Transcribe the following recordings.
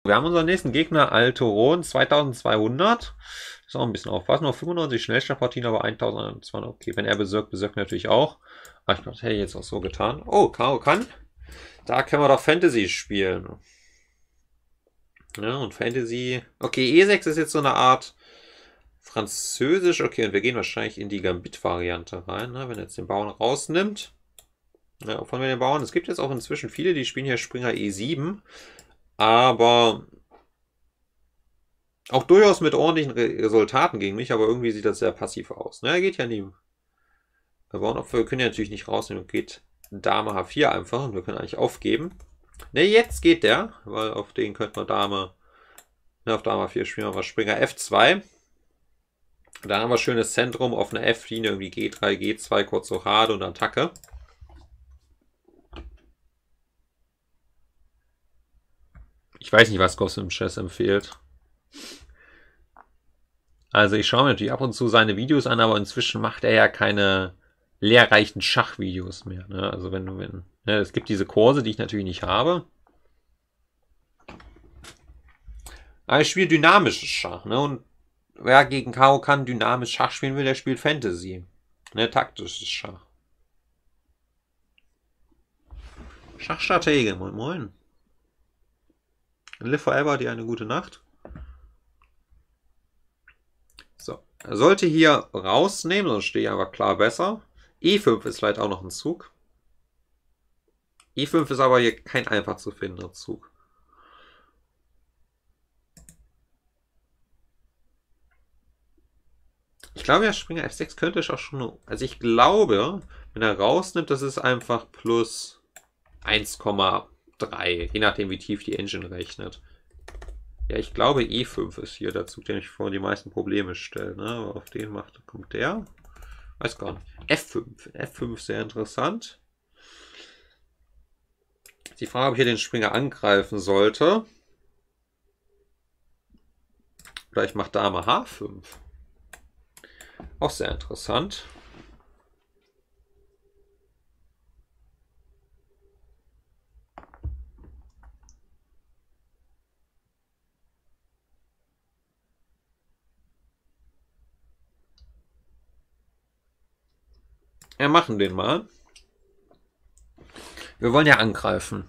wir haben unseren nächsten Gegner, Altoron, 2200. Ist auch ein bisschen aufpassen. Noch 95 Schnellstartpartien, aber 1200. Okay, wenn er berserkt natürlich auch. Aber ich glaube, das hätte ich jetzt auch so getan. Oh, Kaokan. Da können wir doch Fantasy spielen. Ja, und Fantasy. Okay, E6 ist jetzt so eine Art Französisch. Okay, und wir gehen wahrscheinlich in die Gambit-Variante rein, ne? Wenn er jetzt den Bauern rausnimmt. Ja, von den Bauern. Es gibt jetzt auch inzwischen viele, die spielen hier Springer E7. Aber auch durchaus mit ordentlichen Resultaten gegen mich, aber irgendwie sieht das sehr passiv aus. Ne, er geht ja nie. Wir können ja natürlich nicht rausnehmen. Geht Dame H4 einfach und wir können eigentlich aufgeben. Ne, jetzt geht der, weil auf den könnte man Dame. Ne, auf Dame H4 spielen wir mal Springer F2. Dann haben wir schönes Zentrum, offene F-Linie, irgendwie G3, G2, kurz Rochade und Attacke. Ich weiß nicht, was Gossip Chess empfiehlt. Also ich schaue mir natürlich ab und zu seine Videos an, aber inzwischen macht er ja keine lehrreichen Schachvideos mehr. Ne? Also ne, es gibt diese Kurse, die ich natürlich nicht habe. Aber ich spiele dynamisches Schach. Ne? Und wer gegen Kaokan dynamisch Schach spielen will, der spielt Fantasy. Ne, taktisches Schach. Schachstratege, moin moin. Live forever, dir eine gute Nacht. So, er sollte hier rausnehmen, sonst stehe ich aber klar besser. E5 ist vielleicht auch noch ein Zug. E5 ist aber hier kein einfach zu findender Zug. Ich glaube, ja, Springer F6 könnte ich auch schon. Also ich glaube, wenn er rausnimmt, das ist einfach plus 1,3. Je nachdem, wie tief die Engine rechnet. Ja, ich glaube, E5 ist hier der Zug, der mich vor die meisten Probleme stellt. Ne? Aber auf den kommt der. Weiß gar nicht. F5. F5 sehr interessant. Die Frage, ob ich hier den Springer angreifen sollte. Oder ich mache Dame H5. Auch sehr interessant. Ja, machen den mal. Wir wollen ja angreifen.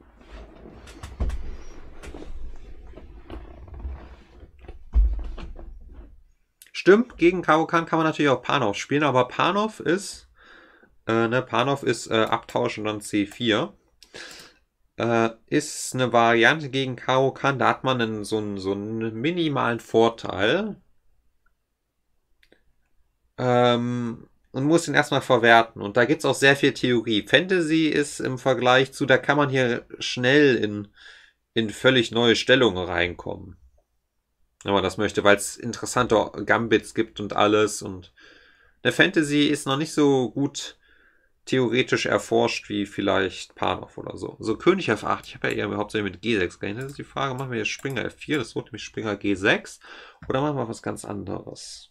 Stimmt, gegen Kaokan kann man natürlich auch Panov spielen, aber Panov ist Abtauschen dann C4. Ist eine Variante gegen Kaokan, da hat man so einen minimalen Vorteil. Und muss ihn erstmal verwerten. Und da gibt es auch sehr viel Theorie. Fantasy ist im Vergleich zu, da kann man hier schnell in völlig neue Stellungen reinkommen. Wenn man das möchte, weil es interessante Gambits gibt und alles. Und der Fantasy ist noch nicht so gut theoretisch erforscht wie vielleicht Panov oder so. So König F8, ich habe ja eher hauptsächlich mit G6 gerechnet. Das ist die Frage, machen wir jetzt Springer F4, das wird nämlich Springer G6 oder machen wir was ganz anderes?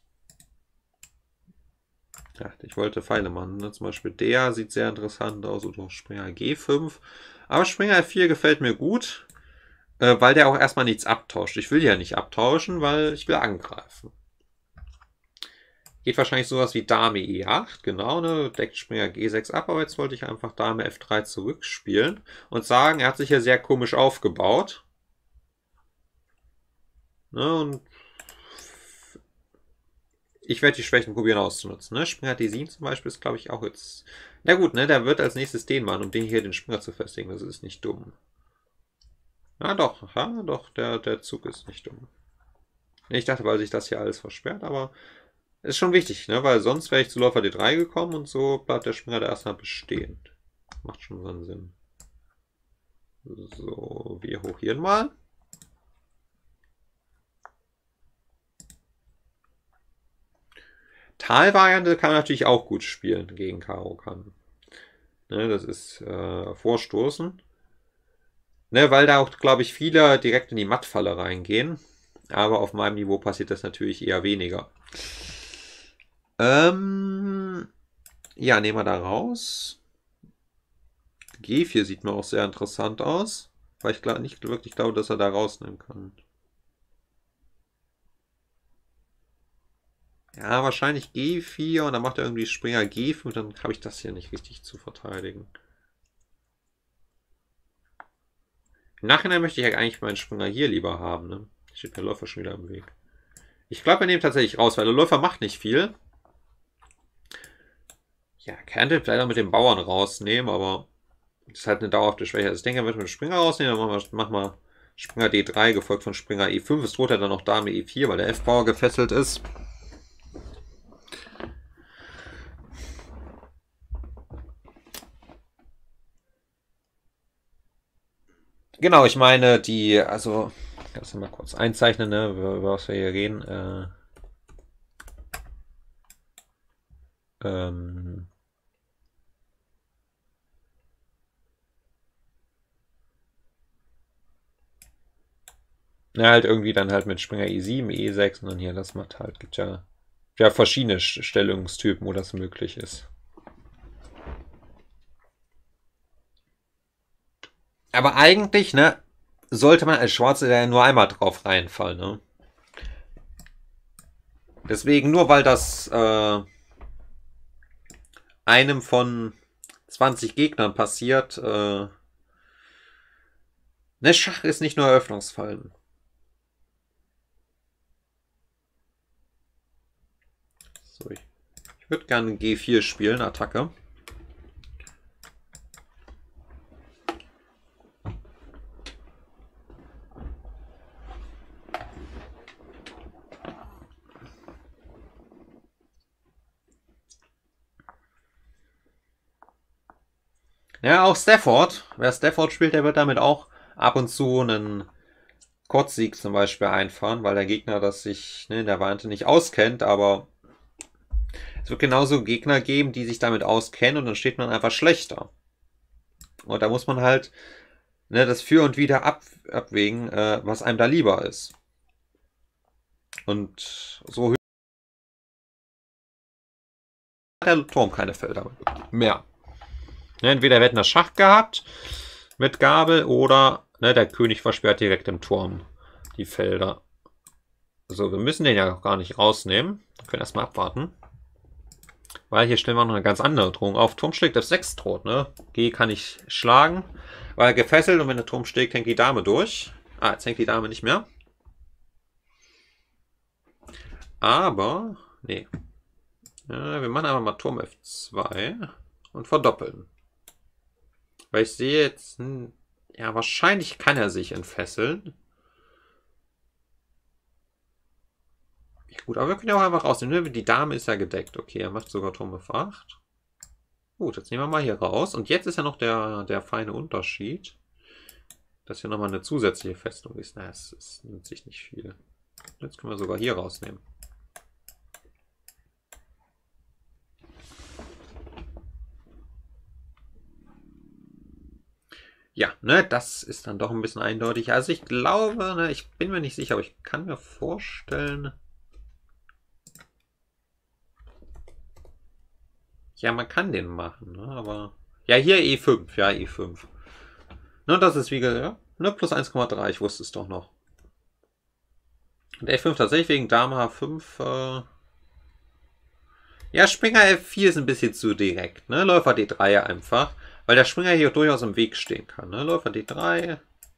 Ja, ich wollte Pfeile machen. Ne? Zum Beispiel der sieht sehr interessant aus. Oder Springer G5. Aber Springer F4 gefällt mir gut. Weil der auch erstmal nichts abtauscht. Ich will ja nicht abtauschen, weil ich will angreifen. Geht wahrscheinlich sowas wie Dame E8. Genau, ne? Deckt Springer G6 ab. Aber jetzt wollte ich einfach Dame F3 zurückspielen. Und sagen, er hat sich ja sehr komisch aufgebaut. Ne? Und ich werde die Schwächen probieren auszunutzen. Ne? Springer D7 zum Beispiel ist, glaube ich, auch jetzt. Na gut, ne? Der wird als nächstes den machen, um den hier den Springer zu festigen. Das ist nicht dumm. Ja, doch, der Zug ist nicht dumm. Ich dachte, weil sich das hier alles versperrt, aber ist schon wichtig, ne? Weil sonst wäre ich zu Läufer D3 gekommen und so bleibt der Springer da erstmal bestehen. Macht schon so einen Sinn. So, wir hochieren mal. Talvariante kann man natürlich auch gut spielen gegen Kaokan. Ne, das ist Vorstoßen. Ne, weil da auch, glaube ich, viele direkt in die Mattfalle reingehen. Aber auf meinem Niveau passiert das natürlich eher weniger. Ja, nehmen wir da raus. G4 sieht mir auch sehr interessant aus. Weil ich nicht wirklich glaube, dass er da rausnehmen kann. Ja, wahrscheinlich G4 und dann macht er irgendwie Springer G5 und dann habe ich das hier nicht richtig zu verteidigen. Im Nachhinein möchte ich ja eigentlich meinen Springer hier lieber haben, ne? Steht der Läufer schon wieder im Weg. Ich glaube, wir nehmen tatsächlich raus, weil der Läufer macht nicht viel. Ja, könnte vielleicht auch mit dem Bauern rausnehmen, aber das ist halt eine dauerhafte Schwäche. Also ich denke, er wird mit dem Springer rausnehmen, dann machen wir Springer D3, gefolgt von Springer E5. Es droht ja dann noch Dame E4, weil der F-Bauer gefesselt ist. Genau, ich meine, also, kannst du mal kurz einzeichnen, ne, über was wir hier reden. Ja, halt irgendwie dann halt mit Springer E7, E6 und dann hier, das macht halt, gibt ja verschiedene Stellungstypen, wo das möglich ist. Aber eigentlich, ne, sollte man als Schwarze ja nur einmal drauf reinfallen, ne? Deswegen, nur weil das einem von 20 Gegnern passiert, ne, Schach ist nicht nur Eröffnungsfallen. So, ich würde gerne G4 spielen, Attacke. Ja, auch Stafford. Wer Stafford spielt, der wird damit auch ab und zu einen Kurzsieg zum Beispiel einfahren, weil der Gegner das sich in der Variante nicht auskennt, aber es wird genauso Gegner geben, die sich damit auskennen und dann steht man einfach schlechter. Und da muss man halt das Für und Wider abwägen, was einem da lieber ist. Und so hat der Turm keine Felder mehr. Entweder wir hätten das Schach gehabt mit Gabel oder der König versperrt direkt im Turm die Felder. So, wir müssen den ja noch gar nicht rausnehmen. Wir können erstmal abwarten. Weil hier stellen wir noch eine ganz andere Drohung auf. Turm schlägt F6 droht, ne? G kann ich schlagen, weil er gefesselt und wenn der Turm schlägt, hängt die Dame durch. Ah, jetzt hängt die Dame nicht mehr. Aber, nee. Ja, wir machen einfach mal Turm F2 und verdoppeln. Weil ich sehe jetzt, ja, wahrscheinlich kann er sich entfesseln. Ja, gut, aber wir können ja auch einfach rausnehmen. Die Dame ist ja gedeckt. Okay, er macht sogar Turm F8. Gut, jetzt nehmen wir mal hier raus. Und jetzt ist ja noch der feine Unterschied, dass hier nochmal eine zusätzliche Festung ist. Naja, es nimmt sich nicht viel. Jetzt können wir sogar hier rausnehmen. Ja, ne, das ist dann doch ein bisschen eindeutig. Also ich glaube, ne, ich bin mir nicht sicher, aber ich kann mir vorstellen... Ja, man kann den machen, ne, aber... Ja, hier E5, ja, E5. Ne, das ist wie gesagt, ne, plus 1,3, ich wusste es doch noch. Und F5 tatsächlich wegen Dame H5, ja, Springer F4 ist ein bisschen zu direkt, ne, Läufer D3 einfach. Weil der Springer hier durchaus im Weg stehen kann. Ne? Läufer D3.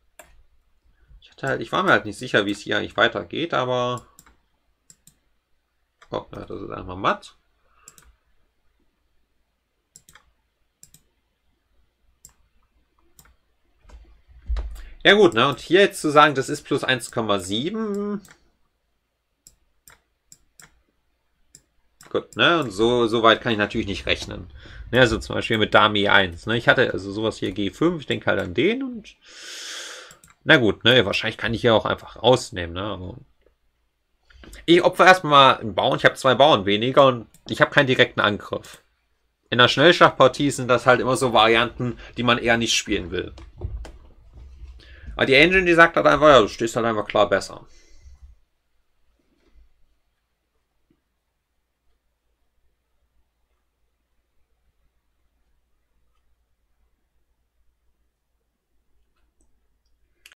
Ich war mir halt nicht sicher, wie es hier eigentlich weitergeht, aber... Oh, das ist einmal matt. Ja gut, ne? Und hier jetzt zu sagen, das ist plus 1,7. Gut, ne? Und so weit kann ich natürlich nicht rechnen. Ne, also zum Beispiel mit Dame E1. Ne? Ich hatte also sowas hier G5, ich denke halt an den und... Na gut, ne? Wahrscheinlich kann ich hier auch einfach rausnehmen, ne? Aber ich opfer erstmal einen Bauern. Ich habe 2 Bauern weniger und ich habe keinen direkten Angriff. In der Schnellschachpartie sind das halt immer so Varianten, die man eher nicht spielen will. Aber die Engine, die sagt halt einfach, ja, du stehst halt einfach klar besser.